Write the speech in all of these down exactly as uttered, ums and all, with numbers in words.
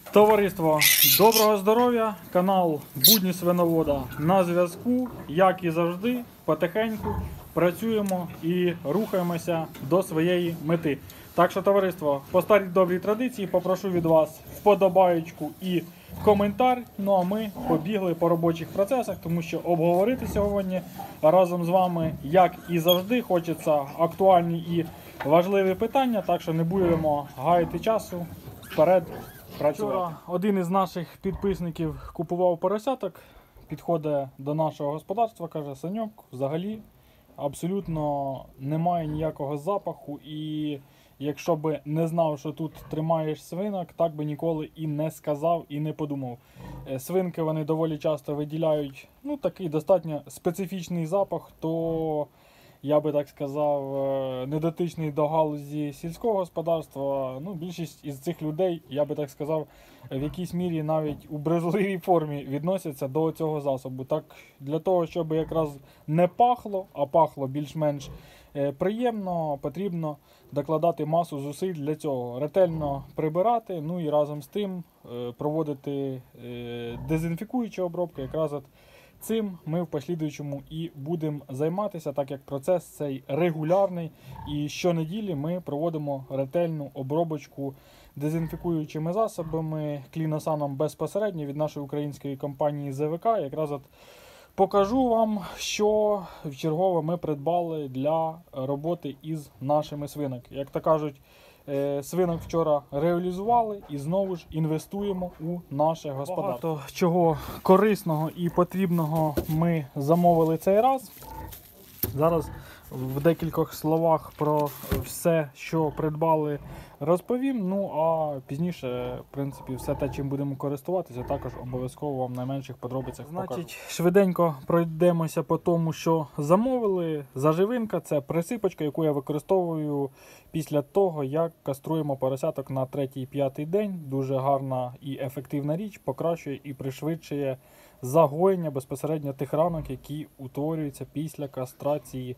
Товариство, доброго здоров'я, канал Будні Свиновода на зв'язку, як і завжди, потихеньку працюємо і рухаємося до своєї мети. Так що, товариство, по старій добрій традиції попрошу від вас вподобаєчку і коментар. Ну а ми побігли по робочих процесах, тому що обговорити сьогодні разом з вами, як і завжди, хочеться актуальні і важливі питання, так що не будемо гаяти часу, вперед. Вчора один із наших підписників купував поросяток, підходить до нашого господарства, каже: Саньок, взагалі абсолютно немає ніякого запаху, і якщо б не знав, що тут тримаєш свинок, так би ніколи і не сказав, і не подумав. Свинки вони доволі часто виділяють ну, такий достатньо специфічний запах, то я би так сказав, недотичний до галузі сільського господарства. Ну, більшість із цих людей, я би так сказав, в якійсь мірі навіть у брезгливій формі відносяться до цього засобу. Так, для того, щоб якраз не пахло, а пахло більш-менш приємно, потрібно докладати масу зусиль для цього. Ретельно прибирати, ну і разом з тим проводити дезінфікуючі обробки. Якраз от цим ми в послідуючому і будемо займатися, так як процес цей регулярний. І щонеділі ми проводимо ретельну обробочку дезінфікуючими засобами, кліносаном безпосередньо від нашої української компанії зет ве ка. Якраз от покажу вам, що вчергове ми придбали для роботи із нашими свинок. Як то кажуть, свинок вчора реалізували і знову ж інвестуємо у наше господарство. Багато чого корисного і потрібного ми замовили цей раз. Зараз в декількох словах про все, що придбали, розповім. Ну а пізніше, в принципі, все те, чим будемо користуватися, також обов'язково вам на менших подробицях покажу. Значить, швиденько пройдемося по тому, що замовили. Заживинка – це присипочка, яку я використовую після того, як каструємо поросяток на третій-п'ятий день. Дуже гарна і ефективна річ, покращує і пришвидшує загоєння безпосередньо тих ранок, які утворюються після кастрації.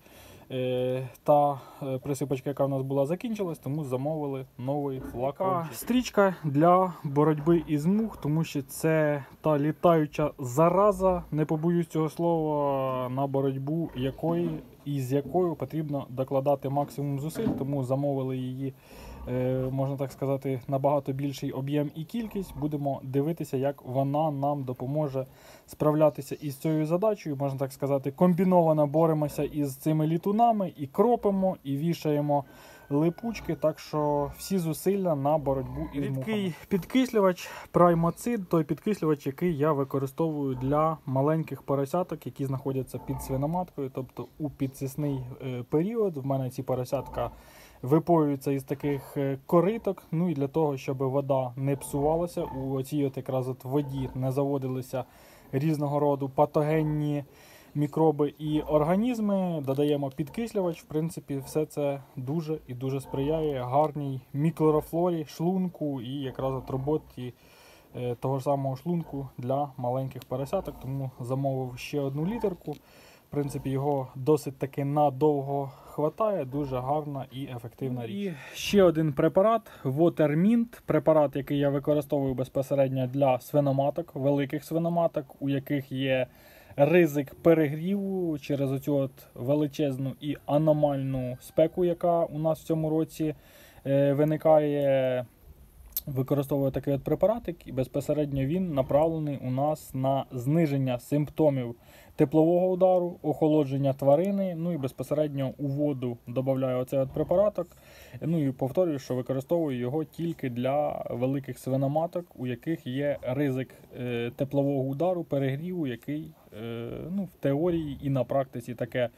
Та присипочка, яка в нас була, закінчилась, тому замовили новий флакончик. Стрічка для боротьби із мух, тому що це та літаюча зараза, не побоюсь цього слова, на боротьбу якої і з якою потрібно докладати максимум зусиль, тому замовили її, можна так сказати, набагато більший об'єм і кількість. Будемо дивитися, як вона нам допоможе справлятися із цією задачею. Можна так сказати, комбіновано боремося із цими літунами, і кропимо, і вішаємо липучки, так що всі зусилля на боротьбу із мухами. Рідкий підкислювач Праймоцид, той підкислювач, який я використовую для маленьких поросяток, які знаходяться під свиноматкою, тобто у підсісний період. В мене ці поросятка випоюються із таких кориток, ну і для того, щоб вода не псувалася, у цій от якраз от воді не заводилися різного роду патогенні мікроби і організми, додаємо підкислювач. В принципі, все це дуже і дуже сприяє гарній мікрофлорі шлунку і якраз от роботі е, того ж самого шлунку для маленьких поросяток, тому замовив ще одну літерку. В принципі, його досить таки надовго хватає, дуже гарна і ефективна річ. І ще один препарат Watermint, препарат, який я використовую безпосередньо для свиноматок, великих свиноматок, у яких є ризик перегріву через оцю от величезну і аномальну спеку, яка у нас в цьому році е, виникає. Використовую такий от препаратик, і безпосередньо він направлений у нас на зниження симптомів теплового удару, охолодження тварини, ну і безпосередньо у воду додаю оцей от препараток. Ну і повторюю, що використовую його тільки для великих свиноматок, у яких є ризик е, теплового удару, перегріву, який е, ну, в теорії і на практиці таке.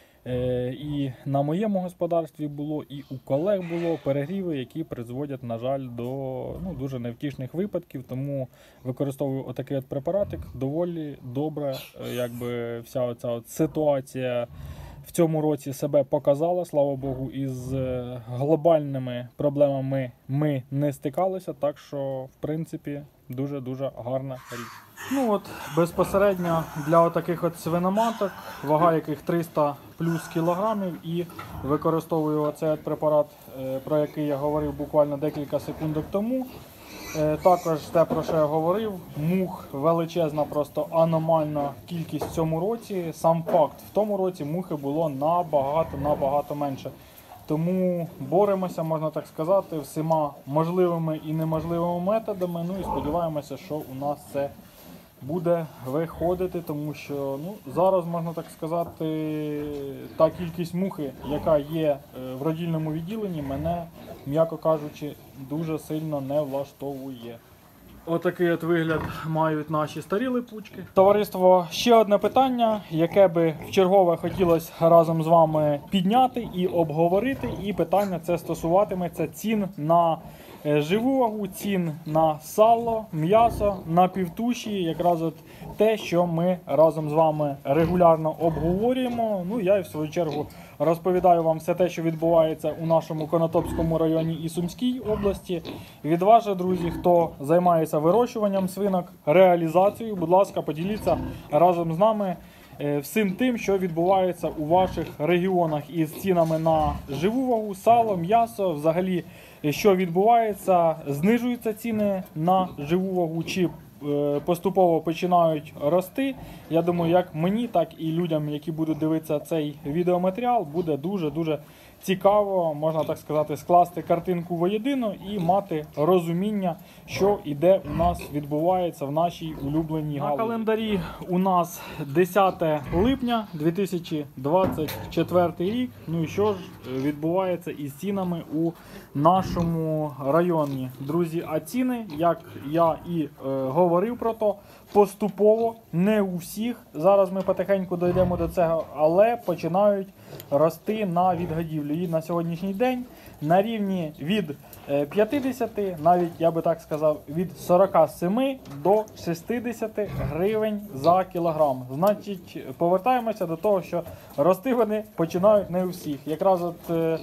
І на моєму господарстві було, і у колег було перегріви, які призводять, на жаль, до ну, дуже невтішних випадків. Тому використовую отакий от препаратик. Доволі добре, якби вся оця от ситуація в цьому році себе показала. Слава Богу, із глобальними проблемами ми не стикалися, так що, в принципі, дуже-дуже гарна річ. Ну от, безпосередньо для таких от свиноматок, вага яких триста плюс кілограмів, і використовую оцей от препарат, про який я говорив буквально декілька секунд тому. Е, Також те, про що я говорив, мух величезна, просто аномальна кількість в цьому році. Сам факт, в тому році мухи було набагато-набагато менше. Тому боремося, можна так сказати, всіма можливими і неможливими методами. Ну і сподіваємося, що у нас це буде виходити, тому що ну, зараз, можна так сказати, та кількість мухи, яка є в родильному відділенні, мене, м'яко кажучи, дуже сильно не влаштовує. Отакий от вигляд мають наші старі липучки. Товариство, ще одне питання, яке би вчергове хотілося разом з вами підняти і обговорити. І питання це стосуватиметься цін на живу вагу, цін на сало, м'ясо, на півтуші. Якраз от те, що ми разом з вами регулярно обговорюємо. Ну, я і в свою чергу розповідаю вам все те, що відбувається у нашому Конотопському районі і Сумській області. Від вас же, друзі, хто займається вирощуванням свинок, реалізацією, будь ласка, поділіться разом з нами всім тим, що відбувається у ваших регіонах із цінами на живу вагу, сало, м'ясо, взагалі, що відбувається, знижуються ціни на живу вагу чи поступово починають рости. Я думаю, як мені, так і людям, які будуть дивитися цей відеоматеріал, буде дуже-дуже цікаво, можна так сказати, скласти картинку воєдино і мати розуміння, що і де у нас відбувається в нашій улюбленій галузі. На календарі у нас десяте липня дві тисячі двадцять четвертий рік. Ну і що ж відбувається із цінами у нашому районі? Друзі, а ціни, як я і е, говорив про то, поступово, не у всіх, зараз ми потихеньку дійдемо до цього, але починають рости на відгодівлю. І на сьогоднішній день на рівні від п'ятдесят, навіть я би так сказав, від сорока семи до шістдесяти гривень за кілограм. Значить, повертаємося до того, що рости вони починають не у всіх. Якраз от е,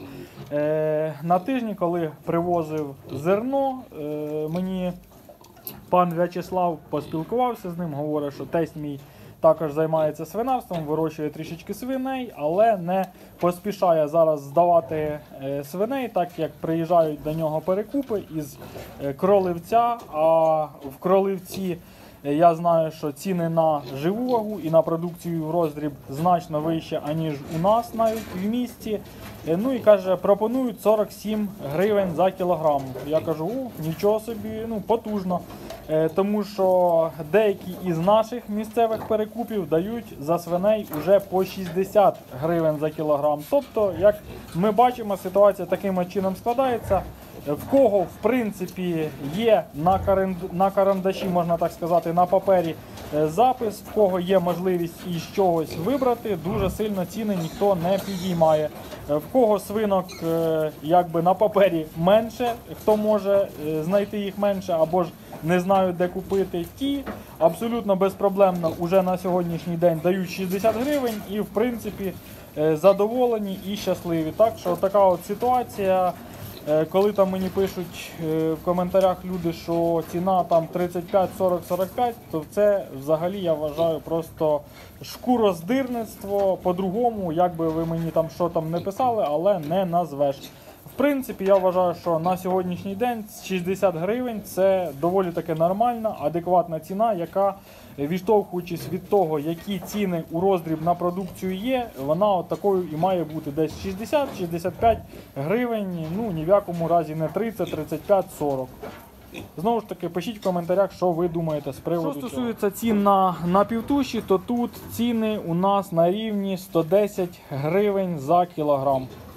е, на тижні, коли привозив зерно, е, мені пан В'ячеслав поспілкувався з ним, говорить, що тесть мій також займається свинарством, вирощує трішечки свиней, але не поспішає зараз здавати свиней, так як приїжджають до нього перекупи із Кроливця, а в Кроливці я знаю, що ціни на живу вагу і на продукцію в роздріб значно вище, аніж у нас навіть в місті. Ну і каже, пропонують сорок сім гривень за кілограм. Я кажу, о, нічого собі, ну потужно. Тому що деякі із наших місцевих перекупів дають за свиней уже по шістдесят гривень за кілограм. Тобто, як ми бачимо, ситуація таким чином складається. В кого, в принципі, є на, каранд... на карандаші, можна так сказати, на папері запис, в кого є можливість із чогось вибрати, дуже сильно ціни ніхто не підіймає. В кого свинок якби на папері менше, хто може знайти їх менше або ж не знають, де купити, ті абсолютно безпроблемно уже на сьогоднішній день дають шістдесят гривень і, в принципі, задоволені і щасливі. Так що така от ситуація. Коли там мені пишуть в коментарях люди, що ціна там тридцять п'ять, сорок, сорок п'ять, то це взагалі я вважаю просто шкуроздирництво. По-другому, як би ви мені там що там не писали, але не назвеш. В принципі, я вважаю, що на сьогоднішній день шістдесят гривень – це доволі таки нормальна, адекватна ціна, яка, відштовхуючись від того, які ціни у роздріб на продукцію є, вона от такою і має бути десь шістдесят - шістдесят п'ять гривень, ну ні в якому разі не тридцять, тридцять п'ять, сорок. Знову ж таки, пишіть в коментарях, що ви думаєте з приводу цього. Що стосується цін на, на півтуші, то тут ціни у нас на рівні сто десять гривень за кілограм.